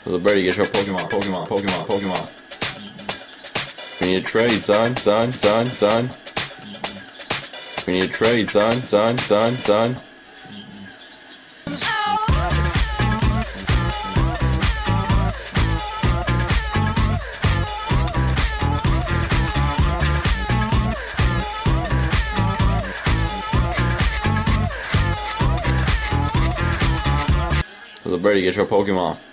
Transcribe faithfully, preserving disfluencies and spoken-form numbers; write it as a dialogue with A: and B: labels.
A: Phillip, Brady, get your Pokemon, Pokemon, Pokemon, Pokemon. We need a trade, son, son, son, son. We need a trade, son, son, son, son. Phillip, Brady, get your Pokemon.